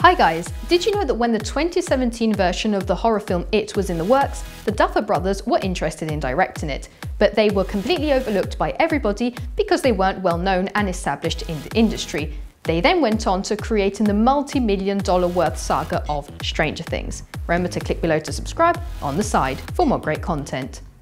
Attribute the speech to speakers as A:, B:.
A: Hi guys, did you know that when the 2017 version of the horror film It was in the works, the Duffer Brothers were interested in directing it, but they were completely overlooked by everybody because they weren't well known and established in the industry. They then went on to creating the multi-million-dollar worth saga of Stranger Things. Remember to click below to subscribe on the side for more great content.